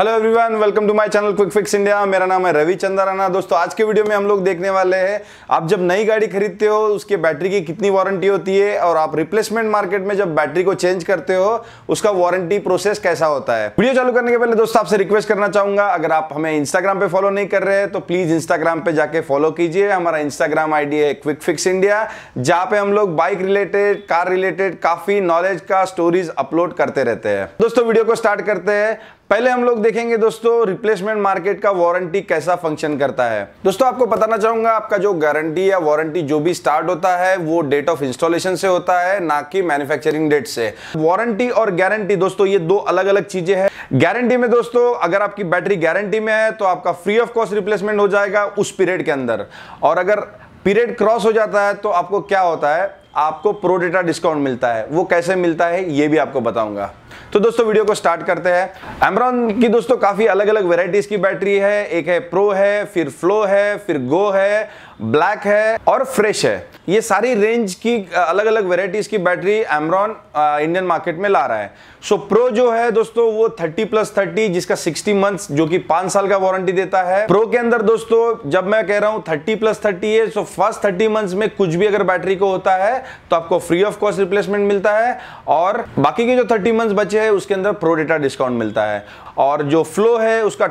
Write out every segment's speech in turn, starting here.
Hello everyone, welcome to my channel quick fix India. मेरा नाम है रवि चंद्राना। दोस्तों, आज के वीडियो में हम लोग देखने वाले हैं आप जब नई गाड़ी खरीदते हो उसके बैटरी की कितनी वारंटी होती है और आप रिप्लेसमेंट मार्केट में जब बैटरी को चेंज करते हो उसका वारंटी प्रोसेस कैसा होता है। वीडियो चालू करने के पहले दोस्तों आपसे रिक्वेस्ट करना चाहूंगा, अगर आप हमें इंस्टाग्राम पे फॉलो नहीं कर रहे हैं तो प्लीज इंस्टाग्राम पे जाके फॉलो कीजिए। हमारा इंस्टाग्राम आईडी है क्विक फिक्स इंडिया, जहां पे हम लोग बाइक रिलेटेड, कार रिलेटेड काफी नॉलेज का स्टोरीज अपलोड करते रहते हैं। दोस्तों, वीडियो को स्टार्ट करते हैं। पहले हम लोग देखेंगे दोस्तों रिप्लेसमेंट मार्केट का वारंटी कैसा फंक्शन करता है। दोस्तों, आपको बताना चाहूंगा, आपका जो गारंटी या वारंटी जो भी स्टार्ट होता है वो डेट ऑफ इंस्टॉलेशन से होता है, ना कि मैन्युफैक्चरिंग डेट से। वारंटी और गारंटी दोस्तों ये दो अलग अलग चीजें हैं। गारंटी में दोस्तों अगर आपकी बैटरी गारंटी में है तो आपका फ्री ऑफ कॉस्ट रिप्लेसमेंट हो जाएगा उस पीरियड के अंदर, और अगर पीरियड क्रॉस हो जाता है तो आपको क्या होता है, आपको प्रो डेटा डिस्काउंट मिलता है। वो कैसे मिलता है ये भी आपको बताऊंगा। तो दोस्तों वीडियो को स्टार्ट करते हैं। amaron की दोस्तों काफी अलग अलग वेराइटीज की बैटरी है। एक है प्रो है, फिर फ्लो है, फिर गो है, ब्लैक है और फ्रेश है। ये सारी रेंज की अलग अलग वेराइटीज की बैटरी amaron इंडियन मार्केट में ला रहा है। सो प्रो जो है दोस्तों वो 30+30 जिसका 60 मंथ्स जो कि 5 साल का वारंटी देता है। प्रो के अंदर दोस्तों जब मैं कह रहा हूं 30+30 है, सो फर्स्ट 30 मंथ्स में कुछ भी अगर बैटरी को होता है तो आपको फ्री ऑफ कॉस्ट रिप्लेसमेंट मिलता है, और बाकी के जो 30 मंथ्स बचे हैं उसके अंदर प्रो डेटा डिस्काउंट मिलता है। और जो फ्लो है उसका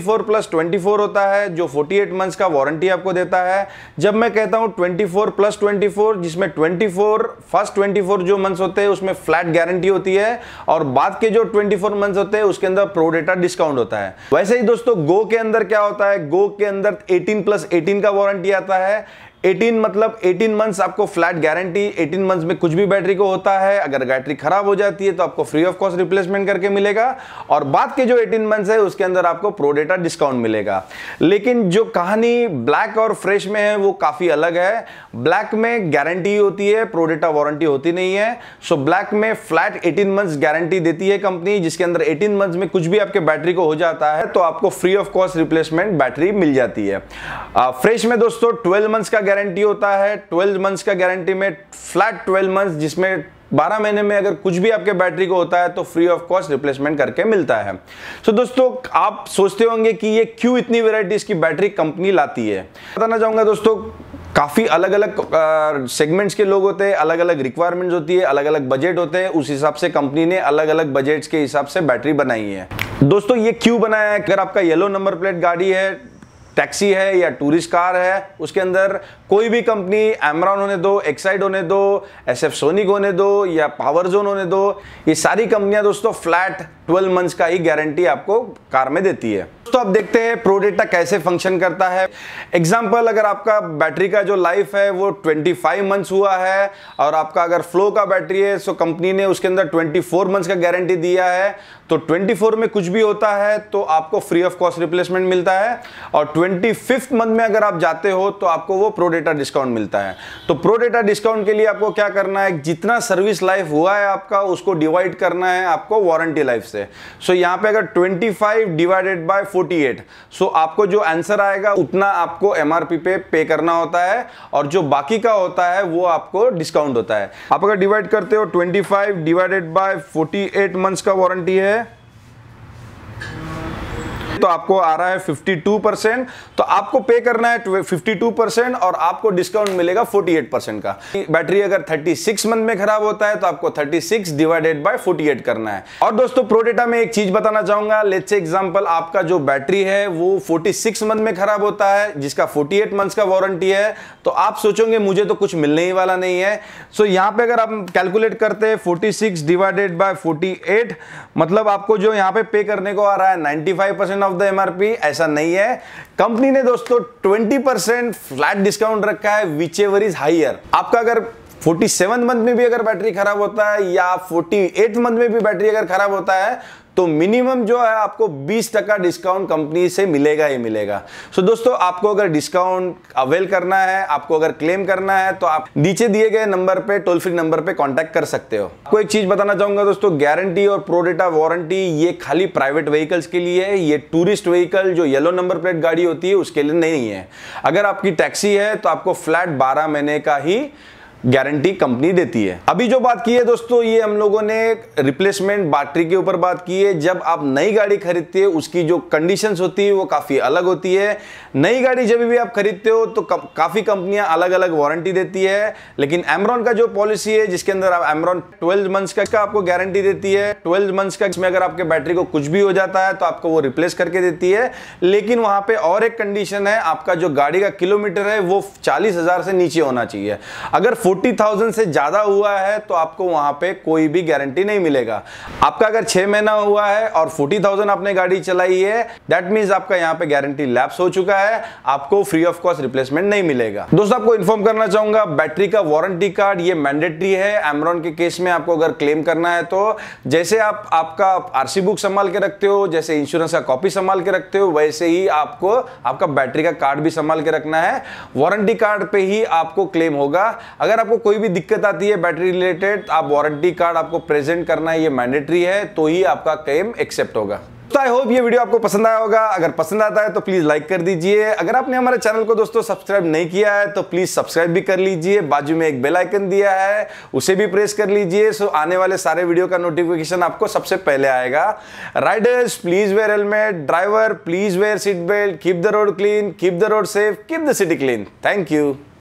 24+24 होता है जो 48 मंथ्स का वारंटी आपको देता है। जब मैं कहता हूं 24+24 जिसमें 24 फर्स्ट 24 जो मंथ्स होते हैं उसमें फ्लैट गारंटी होती है, और बाद के जो 24 मंथ्स होते हैं उसके अंदर प्रो डेटा डिस्काउंट होता है। वैसे ही दोस्तों गो के अंदर क्या होता है, गो के अंदर 18+18 का वारंटी आता है। 18 मतलब 18 मंथ्स आपको फ्लैट गारंटी, 18 मंथ्स में कुछ भी बैटरी को होता है, अगर बैटरी खराब हो जाती है तो आपको फ्री ऑफ कॉस्ट रिप्लेसमेंट करके मिलेगा, और बाद के जो 18 मंथ्स है उसके अंदर आपको प्रो डेटा डिस्काउंट मिलेगा। लेकिन जो कहानी ब्लैक और फ्रेश में है वो काफी अलग है। ब्लैक में गारंटी होती है, प्रो डेटा वारंटी होती नहीं है। सो ब्लैक में फ्लैट 18 मंथ्स गारंटी देती है कंपनी, जिसके अंदर 18 मंथ्स में कुछ भी आपके बैटरी को हो जाता है तो आपको free of cost replacement battery मिल जाती है। फ्रेश में दोस्तों 12 मंथ्स का गारंटी होता है। 12 मंथ्स का गारंटी में फ्लैट 12 मंथ्स जिसमें 12 महीने में अगर कुछ भी आपके बैटरी को होता है तो फ्री ऑफ कॉस्ट रिप्लेसमेंट करके मिलता है। तो दोस्तों आप सोचते होंगे कि ये क्यों इतनी वैरायटीज की बैटरी कंपनी लाती है। बताना चाहूंगा दोस्तों, काफी अलग अलग सेगमेंट्स के लोग होते हैं, अलग अलग रिक्वायरमेंट्स होती है, अलग अलग बजट होते हैं, उस हिसाब से कंपनी ने अलग अलग बजट्स के हिसाब से बैटरी बनाई है। दोस्तों ये क्यों बनाया है, अगर आपका येलो नंबर प्लेट गाड़ी है, टैक्सी है या टूरिस्ट कार है, उसके अंदर कोई भी कंपनी amaron होने दो, एक्साइड होने दो, SF सोनिक होने दो या पावर जोन होने दो, ये सारी कंपनियां दोस्तों फ्लैट 12 मंथ्स का ही गारंटी आपको कार में देती है। तो अब देखते हैं प्रो डेटा कैसे फंक्शन करता है। एग्जांपल, अगर आपका बैटरी का जो लाइफ है वो 25 मंथ्स हुआ है और आपका अगर फ्लो का बैटरी है सो कंपनी ने उसके अंदर 24 मंथ्स का गारंटी दिया है, तो 24 में कुछ भी होता है तो आपको फ्री ऑफ कॉस्ट रिप्लेसमेंट मिलता है, और 25th मंथ में अगर आप जाते हो तो आपको वो प्रो डेटा डिस्काउंट मिलता है। तो प्रो डेटा डिस्काउंट के लिए आपको क्या करना है, जितना सर्विस लाइफ हुआ है आपका उसको डिवाइड करना है आपको वारंटी लाइफ से। सो यहाँ पे अगर 25 डिवाइडेड बाय 48, सो आपको जो आंसर आएगा उतना आपको MRP पे पे करना होता है, और जो बाकी का होता है वो आपको डिस्काउंट होता है। आप अगर डिवाइड करते हो 25 डिवाइडेड बाय 48 मंथ्स का वारंटी है तो आपको आ रहा है 52%, तो आपको पे करना है 52% और आपको डिस्काउंट मिलेगा 48% का। बैटरी अगर 36 मंथ में खराब होता है तो आपको 36 डिवाइडेड बाय 48 करना है। और दोस्तों प्रो डेटा में एक चीज बताना चाहूंगा, लेट्स से एग्जांपल आपका जो बैटरी है वो 46 मंथ में खराब होता है जिसका 48 मंथ्स का वारंटी है, तो आप सोचोगे मुझे तो कुछ मिलने ही वाला नहीं है। सो यहाँ पे अगर आप कैलकुलेट करते हैं 46 डिवाइडेड बाय 48, मतलब आपको जो यहाँ पे करने को आ रहा है 95% ऑफ द MRP, ऐसा नहीं है। कंपनी ने दोस्तों 20% फ्लैट डिस्काउंट रखा है विच एवर इज हायर। आपका अगर 47 मंथ में भी अगर बैटरी खराब होता है या 48 मंथ में भी बैटरी अगर खराब होता है तो मिनिमम जो है आपको 20% डिस्काउंट कंपनी से मिलेगा ही मिलेगा। सो दोस्तों आपको अगर डिस्काउंट अवेल करना है, आपको अगर क्लेम करना है तो आप नीचे दिए गए नंबर पे, टोल फ्री नंबर पे कांटेक्ट कर सकते हो। आपको एक चीज बताना चाहूंगा दोस्तों, गारंटी और प्रो डेटा वारंटी ये खाली प्राइवेट व्हीकल्स के लिए है, ये टूरिस्ट व्हीकल जो येलो नंबर प्लेट गाड़ी होती है उसके लिए नहीं है। अगर आपकी टैक्सी है तो आपको फ्लैट 12 महीने का ही गारंटी कंपनी देती है। अभी जो बात की है दोस्तों, ये हम लोगों ने रिप्लेसमेंट बैटरी के ऊपर बात की है। जब आप नई गाड़ी खरीदते हो उसकी जो कंडीशंस होती है वो काफी अलग होती है। नई गाड़ी जब भी आप खरीदते हो तो काफी कंपनियां अलग अलग वारंटी देती है, लेकिन एमरॉन का जो पॉलिसी है जिसके अंदर आप एमरॉन 12 मंथ्स का आपको गारंटी देती है। 12 मंथ्स का, इसमें अगर आपके बैटरी को कुछ भी हो जाता है तो आपको वो रिप्लेस करके देती है। लेकिन वहां पे और एक कंडीशन है, आपका जो गाड़ी का किलोमीटर है वो 40,000 से नीचे होना चाहिए। अगर 40,000 से ज्यादा हुआ है तो आपको वहां पे कोई भी गारंटी नहीं मिलेगा। आपका अगर 6 महीना हुआ है और 40,000 आपने गाड़ी चलाई है, दैट मींस आपका यहां पे गारंटी लैप्स हो चुका है, आपको फ्री ऑफ कॉस्ट रिप्लेसमेंट नहीं मिलेगा। दोस्तों आपको इन्फॉर्म करना चाहूंगा, बैटरी का वारंटी कार्ड ये मैंडेटरी है। एमरॉन के केस में आपको अगर क्लेम करना है तो जैसे आप आपका आरसी बुक संभाल के रखते हो, जैसे इंश्योरेंस का कॉपी संभाल के रखते हो, वैसे ही आपको आपका बैटरी का कार्ड भी संभाल के रखना है। वारंटी कार्ड पे ही आपको क्लेम होगा। अगर आपको कोई भी दिक्कत आती है बैटरी रिलेटेड, आप वारंटी कार्ड आपको प्रेजेंट करना है, ये मैंडेटरी है, तो ही आपका क्लेम एक्सेप्ट होगा। तो आई होप ये वीडियो आपको पसंद आया होगा। अगर पसंद आता है तो प्लीज लाइक कर दीजिए। अगर आपने हमारे चैनल को दोस्तों सब्सक्राइब नहीं किया है तो प्लीज सब्सक्राइब भी कर लीजिए। बाजू में एक बेल आइकन दिया है, उसे भी प्रेस कर लीजिए, सो आने वाले सारे वीडियो का नोटिफिकेशन आपको सबसे पहले आएगा। Riders please wear helmet, driver please wear seat belt, keep the road clean, keep the road safe, keep the city clean. Thank you.